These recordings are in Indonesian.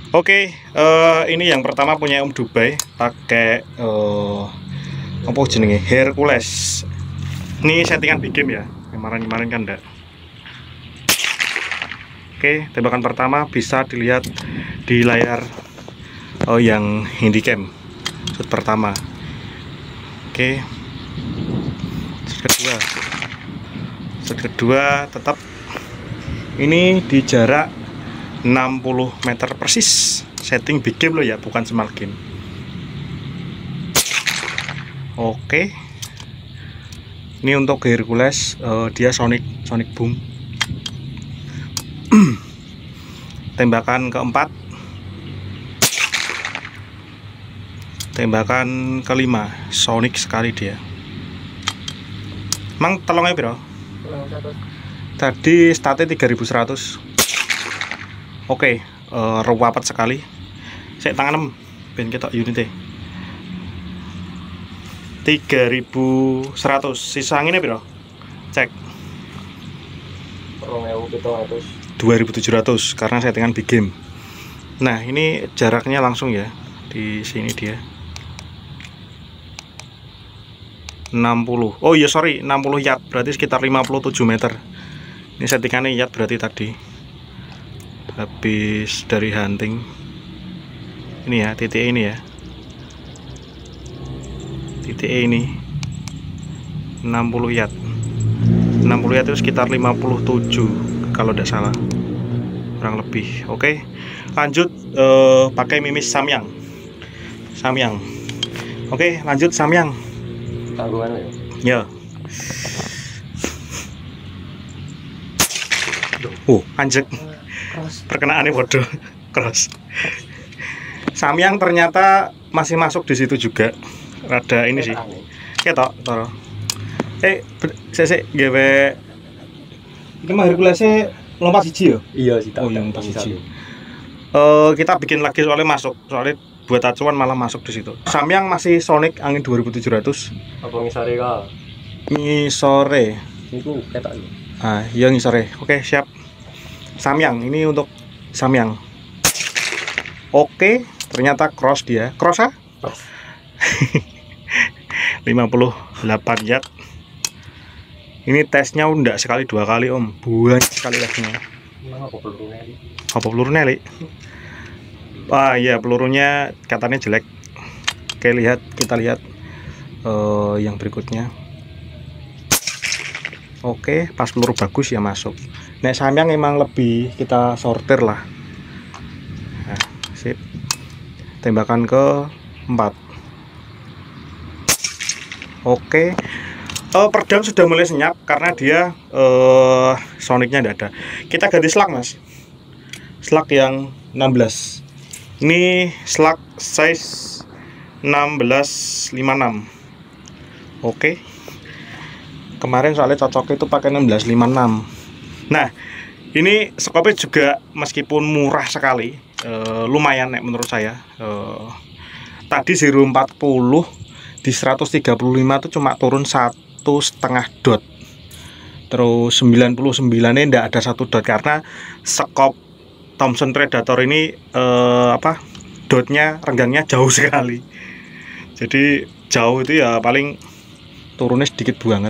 Oke, ini yang pertama punya Om Dubai pakai apa jenenge Hercules. Ini settingan big game ya. Kemarin kan enggak. Oke, tembakan pertama bisa dilihat di layar yang handycam. Shoot pertama. Oke. Shoot kedua tetap ini di jarak 60 meter persis. Setting big game loh ya, bukan small game. Oke. Ini untuk Hercules, dia Sonic Boom. Tembakan keempat. Tembakan kelima, Sonic sekali dia. Mang tolongnya bro. Tadi statnya 3100. Oke, ruwapet sekali. Saya tangan ben ketok unitnya 3100. Sisa anginnya bro. Cek 2700 karena settingan big game. Nah, ini jaraknya langsung ya. Di sini dia 60. Oh iya sorry, 60 yard berarti sekitar 57 meter. Ini settingannya yard berarti tadi habis dari hunting. Ini ya, titik ini ya. Titik ini 60 yard. 60 yard itu sekitar 57 kalau tidak salah. Kurang lebih. Oke. Lanjut pakai mimis Samyang. Oke, lanjut Samyang. Tanggungan ya. Anjek. Perkenaannya bodoh. Cross. Samyang ternyata masih masuk di situ juga. Rada ini sih. Ketok, toro. Sik gawe iki mah Herculesnya lompat siji ya? Iya sih, oh yang lompat siji. Kita bikin lagi soalnya masuk. Soalnya buat acuan malah masuk di situ. Samyang masih Sonic angin 2700. Apa ngisore ka? Ngisore. Niku ketok lho. Ah, iya ngisore. Oke, siap. Samyang, ini untuk Samyang. Oke, ternyata cross dia. Cross ah? Cross. 58 yard. Ini tesnya enggak sekali dua kali om, buang sekali tesnya. Apa pelurunya li? Ah iya, pelurunya katanya jelek. Oke, kita lihat yang berikutnya. Oke, pas peluru bagus ya masuk. Nek Samyang emang lebih kita sortir lah. Nah, sip. Tembakan ke 4. Oke. Peredam sudah mulai senyap karena dia Sonicnya tidak ada. Kita ganti slug mas. Slug yang 16. Ini slug size 1656. Oke. Kemarin soalnya cocoknya itu pakai 1656. Nah, ini skopnya juga meskipun murah sekali, lumayan menurut saya. Tadi 040 di 135 itu cuma turun 1,5 dot. Terus 99 nya tidak ada 1 dot karena skop Thompson Predator ini dotnya renggangnya jauh sekali. Jadi jauh itu ya paling turunnya sedikit banget.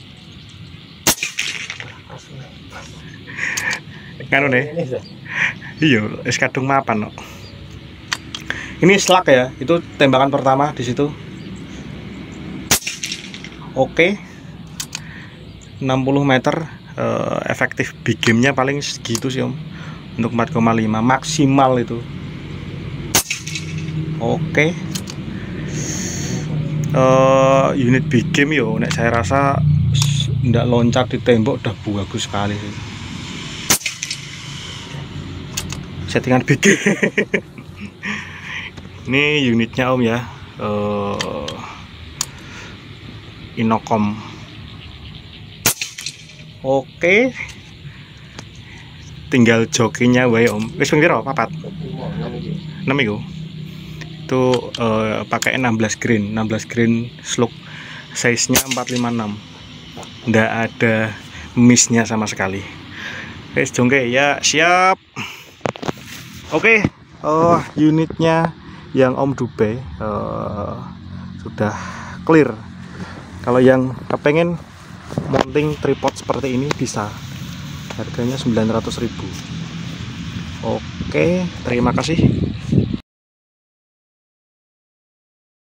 Kan nih. Iya, es kadung mapan no. Ini slug ya, itu tembakan pertama di situ. Oke. 60 meter efektif big game-nya paling segitu sih om. Untuk 4,5 maksimal itu. Oke. Unit big game yo, nek saya rasa ndak loncat di tembok udah bagus sekali sih. Settingan big game. Ini unitnya om ya. Inocom. Oke. Tinggal jokinya wae om. Wis ping piro? 4. 6 iku. Itu pakai 16 green slug. Size-nya 456. Ndak ada miss-nya sama sekali. Wis jongke ya, siap. Oke, unitnya yang Om Dubai sudah clear. Kalau yang kepengen mounting tripod seperti ini bisa, harganya 900.000. Oke, terima kasih.